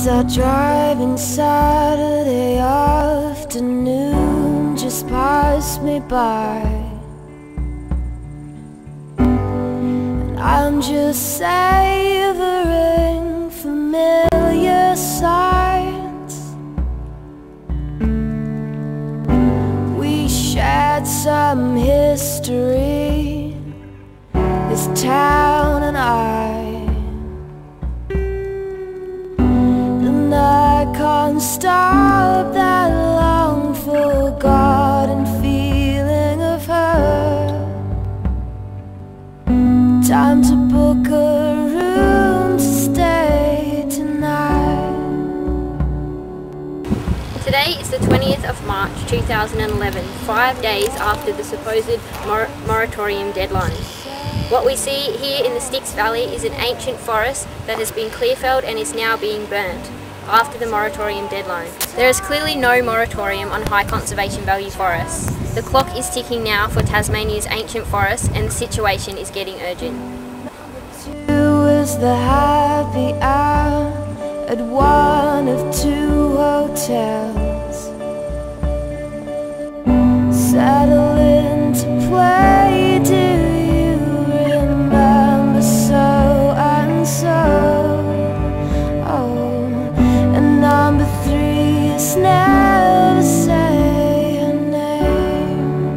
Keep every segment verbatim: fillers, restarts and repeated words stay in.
As I drive in Saturday afternoon just passed me by, and I'm just savoring familiar sights. We shared some history, this town and I. I can't stop that long forgotten feeling of her. Time to book a room to stay tonight. Today is the twentieth of March two thousand eleven, five days after the supposed mor moratorium deadline. What we see here in the Styx Valley is an ancient forest that has been clear-felled and is now being burnt after the moratorium deadline. There is clearly no moratorium on high conservation value forests. The clock is ticking now for Tasmania's ancient forests and the situation is getting urgent. Two was the happy hour at one of two hotels. Settle into play, do you remember so and so? Number three is never say her name.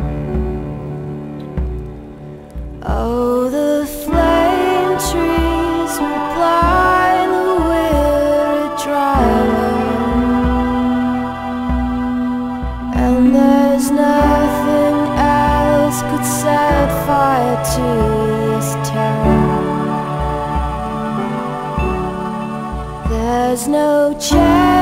Oh, the flame trees will blind the weary driver, and there's nothing else could set fire to this town. There's no chance